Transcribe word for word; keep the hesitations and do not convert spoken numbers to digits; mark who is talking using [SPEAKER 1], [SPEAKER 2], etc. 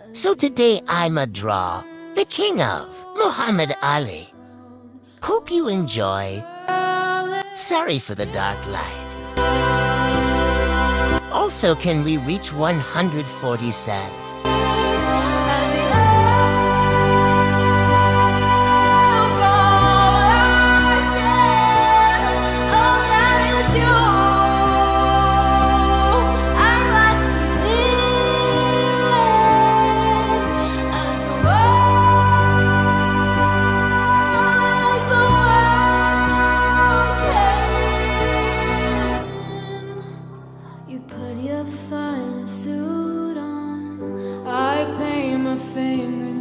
[SPEAKER 1] So today I'm a draw, the king of Muhammad Ali. Hope you enjoy. Sorry for the dark light. Also, can we reach one hundred forty cents?
[SPEAKER 2] You put your finest suit on, I paint my fingernails.